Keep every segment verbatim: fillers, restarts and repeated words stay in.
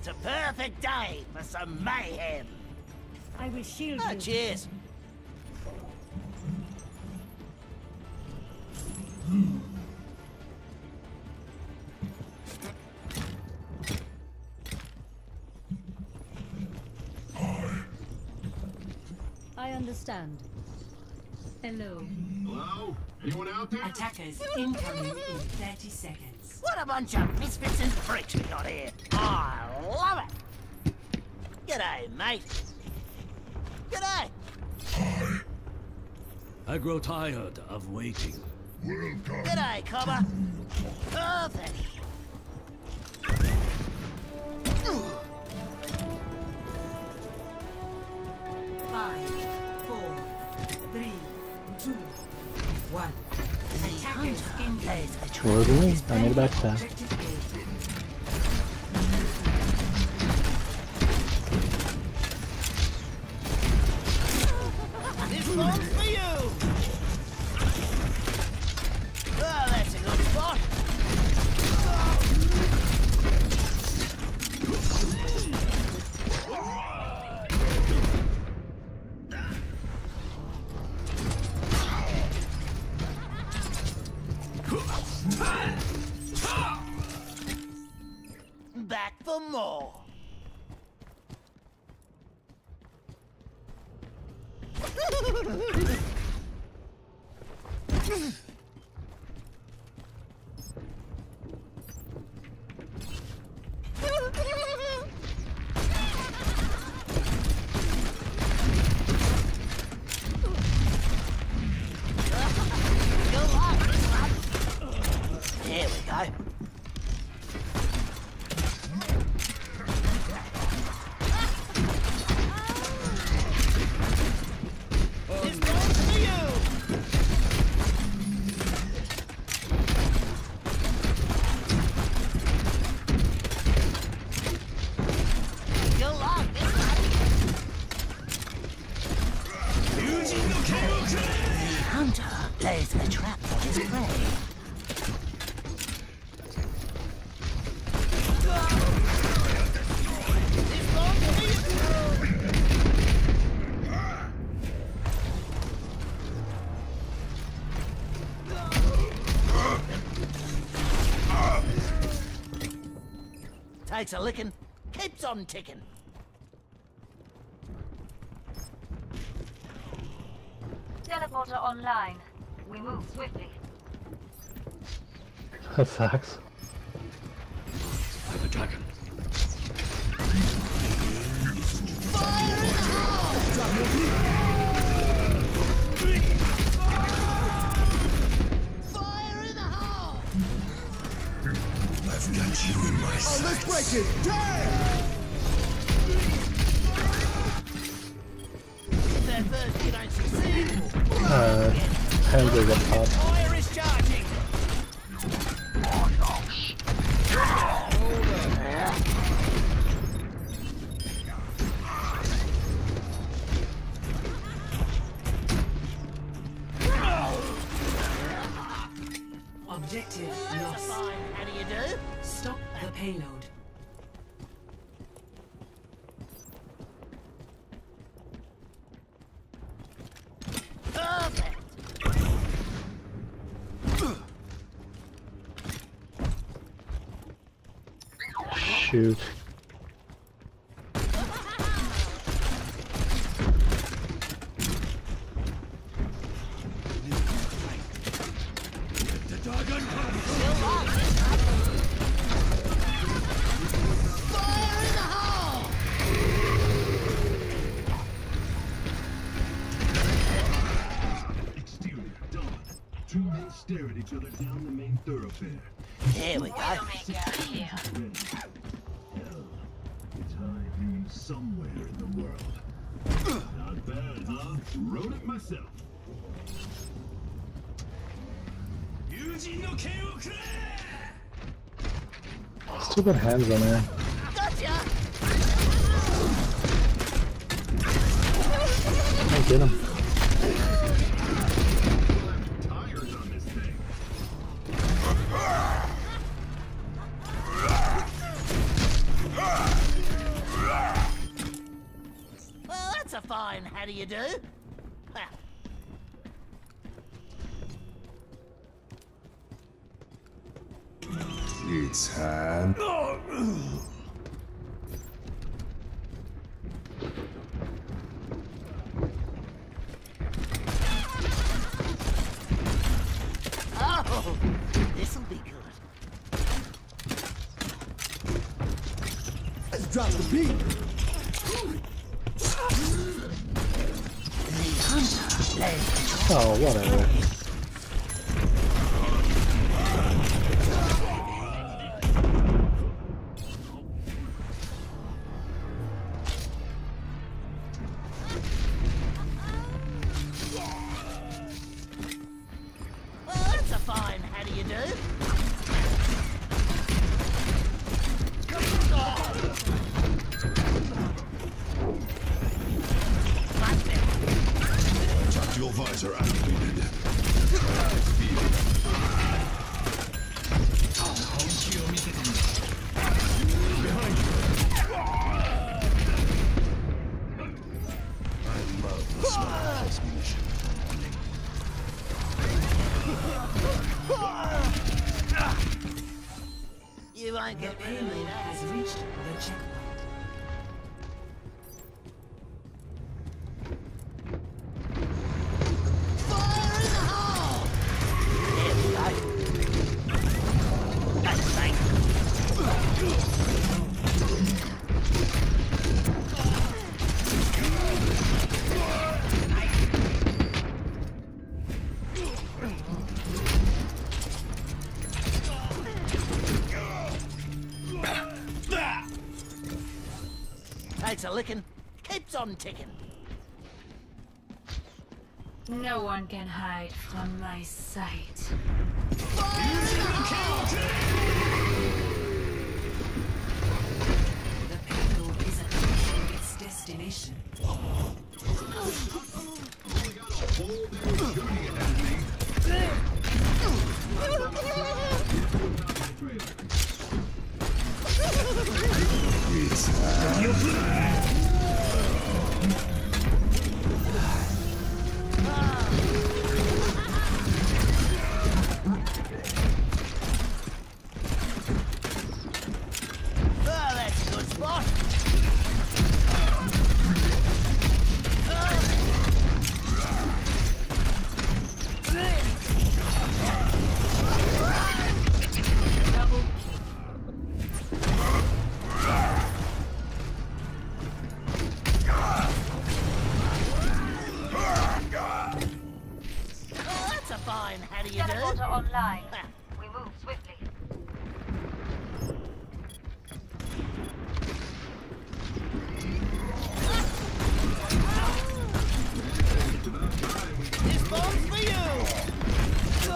It's a perfect day for some mayhem. I will shield Oh, you. cheers. I understand. Hello. Hello? Anyone out there? Attackers incoming in thirty seconds. What a bunch of misfits and freaks we got here. I love it. G'day, mate. G'day. I grow tired of waiting. G'day, Cobber. Perfect. Five, four, three, two, one. Attackers incoming. Vurdum. Ben de backstab. Objective A. This one's for you. Oh, that's a good spot. Back for more. There we go. This one's for you. Go on, this one. The hunter lays a trap for his prey. This one's for you. Takes a licking, keeps on ticking. Teleporter online. We move swiftly. That sucks. I have a dragon. Fire in the hole! I've got you in my sights. Let's break it! Damn! If at first you don't succeed, Uh, hands are up top. fire is charging! Objective That's a lost. fine. How do you do? Stop the payload. Perfect! Shoot. The dragon comes. Still on! Fire in the hole! Exterior, done. Two men stare at each other down the main thoroughfare. Here we go. Widowmaker here. Ready. Hell, it's high noon somewhere in the world. Not bad, huh? Wrote it myself. Still got hands on there. Gotcha! I get him. Tires on this thing. do you do? Ha. It's time. Oh, this'll be good. Let's drop the beat. The hunter plays. Oh, whatever. Well, that's a fine how do you do? Much better. Tactical visor activated. Behind you. I love the smell of this munition. You won't The get rid of me payload now. has reached the checkpoint. Fire in the hole! There we go. That's safe. Takes a licking, keeps on ticking. No one can hide from my sight. The payload is approaching its destination. It's time. Oh, that's a good spot. Double Oh, that's a fine how do you do? teleporter online. Ha. We move swiftly. This bomb's for you!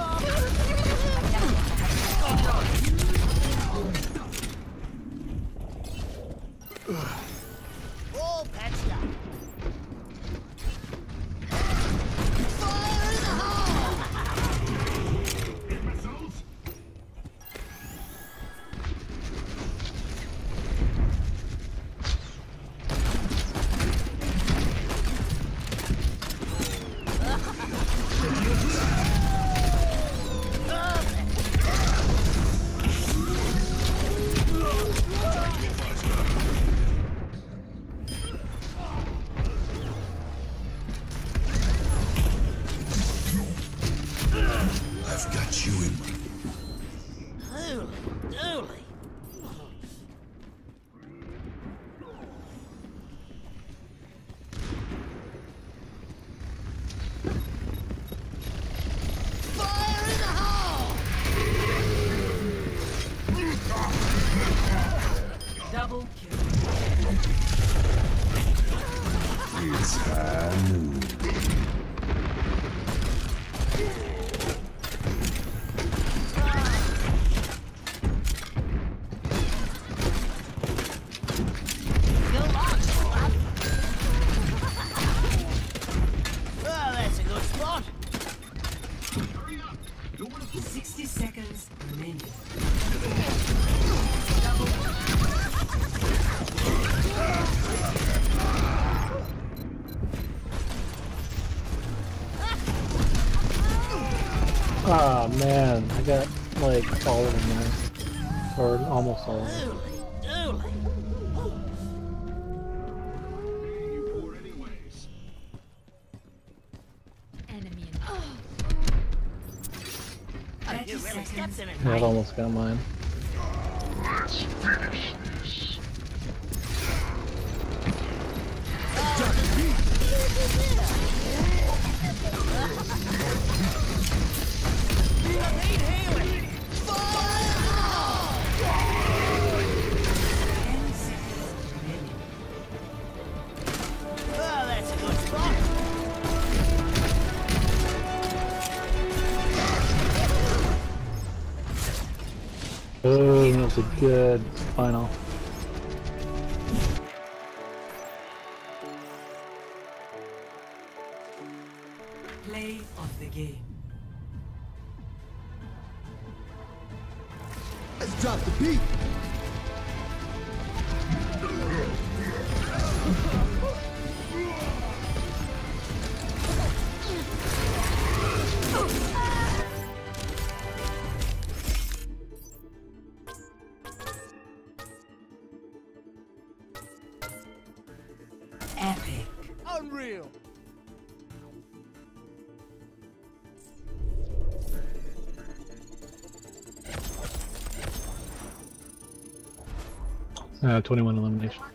All patched up. Fire in the hole! Missiles? I've got you in my... Holy dooly. Fire in the hole! Double kill. It's time. Go on, lad. Oh, that's a good spot. sixty seconds remaining. Ah man, I got like all of them there. Or almost all of them. Dooley, dooley. You poor anyways. Enemy Oh, you really stepped in it, Yeah, I've mate. almost got mine. Let's finish this. Oh, that's a good spot. Oh, that's a good final. Play of the game. Let's drop the beat. Epic. Unreal. Uh, twenty-one elimination.